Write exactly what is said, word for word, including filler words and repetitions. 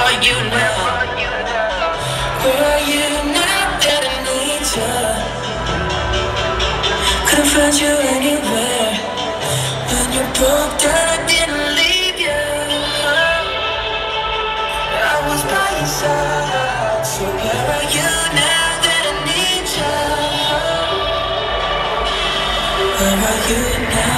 are you now? Where are you now that I need you? Couldn't find you anywhere. When you broke down, I didn't leave you. I was by your side. So where are you now that I need you? Where are you now?